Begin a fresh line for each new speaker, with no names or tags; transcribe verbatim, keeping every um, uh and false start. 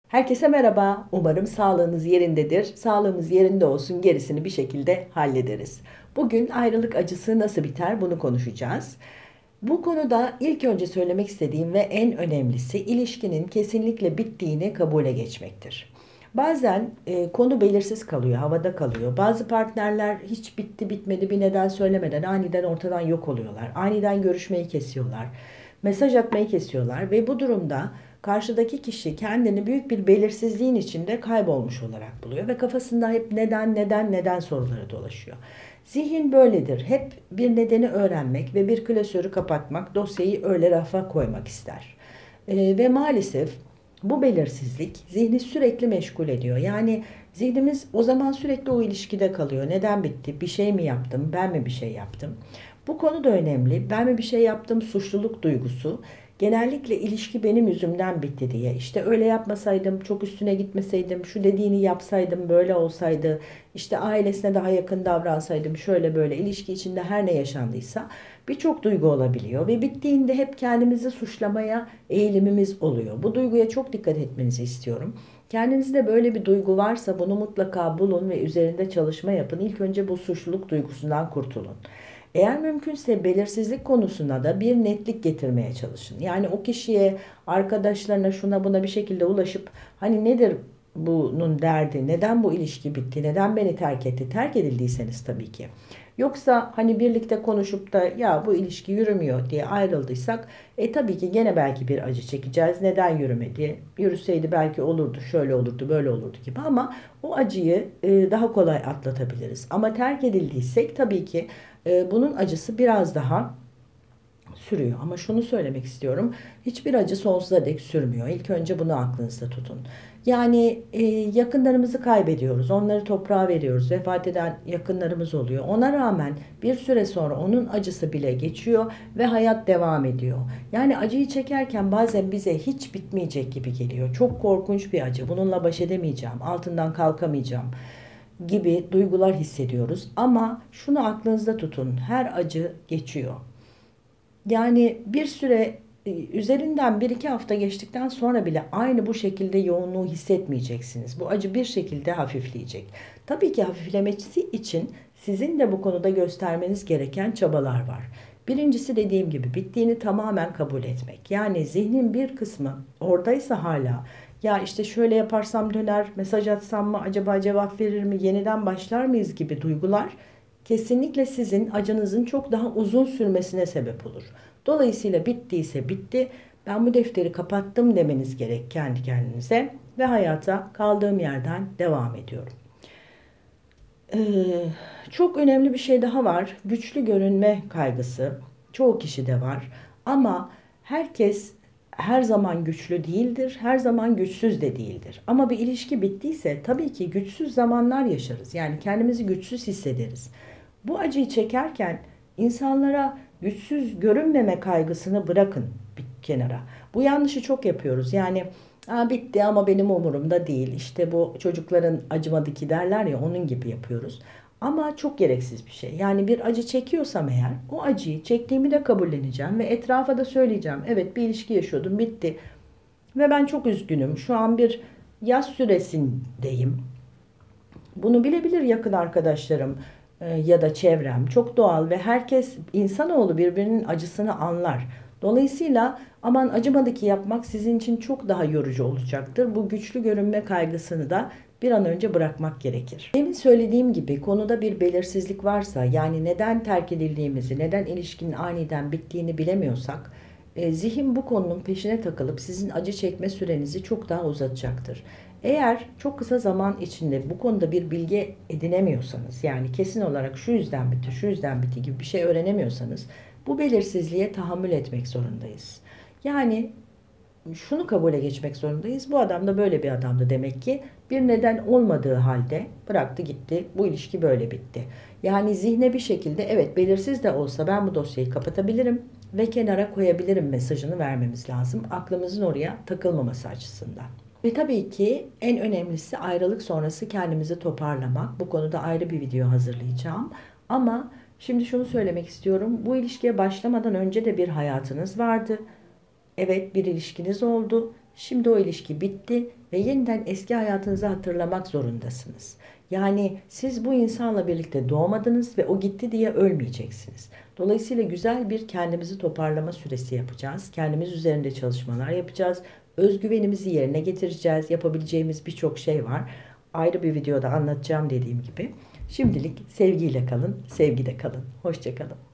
Herkese merhaba. Umarım sağlığınız yerindedir. Sağlığımız yerinde olsun, gerisini bir şekilde hallederiz. Bugün ayrılık acısı nasıl biter bunu konuşacağız. Bu konuda ilk önce söylemek istediğim ve en önemlisi ilişkinin kesinlikle bittiğini kabule geçmektir. Bazen e, konu belirsiz kalıyor, havada kalıyor. Bazı partnerler hiç bitti bitmedi bir neden söylemeden aniden ortadan yok oluyorlar. Aniden görüşmeyi kesiyorlar. Mesaj atmayı kesiyorlar ve bu durumda karşıdaki kişi kendini büyük bir belirsizliğin içinde kaybolmuş olarak buluyor ve kafasında hep neden neden neden soruları dolaşıyor. Zihin böyledir. Hep bir nedeni öğrenmek ve bir klasörü kapatmak, dosyayı öyle rafa koymak ister. Ee, ve maalesef bu belirsizlik zihni sürekli meşgul ediyor. Yani zihnimiz o zaman sürekli o ilişkide kalıyor. Neden bitti? Bir şey mi yaptım? Ben mi bir şey yaptım? Bu konu da önemli. Ben mi bir şey yaptım? Suçluluk duygusu. Genellikle ilişki benim yüzümden bitti diye. İşte öyle yapmasaydım, çok üstüne gitmeseydim, şu dediğini yapsaydım, böyle olsaydı, işte ailesine daha yakın davransaydım, şöyle böyle ilişki içinde her ne yaşandıysa birçok duygu olabiliyor ve bittiğinde hep kendimizi suçlamaya eğilimimiz oluyor. Bu duyguya çok dikkat etmenizi istiyorum. Kendinizde böyle bir duygu varsa bunu mutlaka bulun ve üzerinde çalışma yapın. İlk önce bu suçluluk duygusundan kurtulun. Eğer mümkünse belirsizlik konusunda da bir netlik getirmeye çalışın. Yani o kişiye, arkadaşlarına, şuna buna bir şekilde ulaşıp hani nedir bunun derdi, neden bu ilişki bitti, neden beni terk etti, terk edildiyseniz tabii ki. Yoksa hani birlikte konuşup da ya bu ilişki yürümüyor diye ayrıldıysak e tabii ki gene belki bir acı çekeceğiz. Neden yürümedi? Yürüseydi belki olurdu, şöyle olurdu, böyle olurdu gibi ama o acıyı e, daha kolay atlatabiliriz. Ama terk edildiysek tabii ki e, bunun acısı biraz daha sürüyor. Ama şunu söylemek istiyorum. Hiçbir acı sonsuza dek sürmüyor. İlk önce bunu aklınızda tutun. Yani e, yakınlarımızı kaybediyoruz. Onları toprağa veriyoruz. Vefat eden yakınlarımız oluyor. Ona rağmen bir süre sonra onun acısı bile geçiyor ve hayat devam ediyor. Yani acıyı çekerken bazen bize hiç bitmeyecek gibi geliyor. Çok korkunç bir acı. Bununla baş edemeyeceğim. Altından kalkamayacağım gibi duygular hissediyoruz. Ama şunu aklınızda tutun. Her acı geçiyor. Yani bir süre e, üzerinden bir iki hafta geçtikten sonra bile aynı bu şekilde yoğunluğu hissetmeyeceksiniz. Bu acı bir şekilde hafifleyecek. Tabii ki hafiflemesi için sizin de bu konuda göstermeniz gereken çabalar var. Birincisi dediğim gibi bittiğini tamamen kabul etmek. Yani zihnin bir kısmı oradaysa hala ya işte şöyle yaparsam döner, mesaj atsam mı acaba cevap verir mi, yeniden başlar mıyız gibi duygular kesinlikle sizin acınızın çok daha uzun sürmesine sebep olur. Dolayısıyla bittiyse bitti. Ben bu defteri kapattım demeniz gerek kendi kendinize ve hayata kaldığım yerden devam ediyorum. Ee, Çok önemli bir şey daha var. Güçlü görünme kaygısı. Çoğu kişide var. Ama herkes her zaman güçlü değildir. Her zaman güçsüz de değildir. Ama bir ilişki bittiyse tabii ki güçsüz zamanlar yaşarız. Yani kendimizi güçsüz hissederiz. Bu acıyı çekerken insanlara güçsüz görünmeme kaygısını bırakın bir kenara. Bu yanlışı çok yapıyoruz. Yani Aa, bitti ama benim umurumda değil. İşte bu çocukların acımadı ki derler ya onun gibi yapıyoruz. Ama çok gereksiz bir şey. Yani bir acı çekiyorsam eğer o acıyı çektiğimi de kabulleneceğim ve etrafa da söyleyeceğim. Evet bir ilişki yaşıyordum bitti ve ben çok üzgünüm. Şu an bir yaz süresindeyim. Bunu bilebilir yakın arkadaşlarım e, ya da çevrem. Çok doğal ve herkes insanoğlu birbirinin acısını anlar. Dolayısıyla aman acımadı ki yapmak sizin için çok daha yorucu olacaktır. Bu güçlü görünme kaygısını da bir an önce bırakmak gerekir. Demin söylediğim gibi konuda bir belirsizlik varsa yani neden terk edildiğimizi, neden ilişkinin aniden bittiğini bilemiyorsak e, zihin bu konunun peşine takılıp sizin acı çekme sürenizi çok daha uzatacaktır. Eğer çok kısa zaman içinde bu konuda bir bilgi edinemiyorsanız yani kesin olarak şu yüzden bitti, şu yüzden bitti gibi bir şey öğrenemiyorsanız bu belirsizliğe tahammül etmek zorundayız. Yani şunu kabule geçmek zorundayız. Bu adam da böyle bir adamdı demek ki. Bir neden olmadığı halde bıraktı gitti. Bu ilişki böyle bitti. Yani zihne bir şekilde evet belirsiz de olsa ben bu dosyayı kapatabilirim ve kenara koyabilirim mesajını vermemiz lazım. Aklımızın oraya takılmaması açısından. Ve tabii ki en önemlisi ayrılık sonrası kendimizi toparlamak. Bu konuda ayrı bir video hazırlayacağım. Ama şimdi şunu söylemek istiyorum. Bu ilişkiye başlamadan önce de bir hayatınız vardı. Evet bir ilişkiniz oldu. Şimdi o ilişki bitti ve yeniden eski hayatınızı hatırlamak zorundasınız. Yani siz bu insanla birlikte doğmadınız ve o gitti diye ölmeyeceksiniz. Dolayısıyla güzel bir kendimizi toparlama süresi yapacağız. Kendimiz üzerinde çalışmalar yapacağız. Özgüvenimizi yerine getireceğiz. Yapabileceğimiz birçok şey var. Ayrı bir videoda anlatacağım dediğim gibi. Şimdilik sevgiyle kalın, sevgide kalın. Hoşça kalın.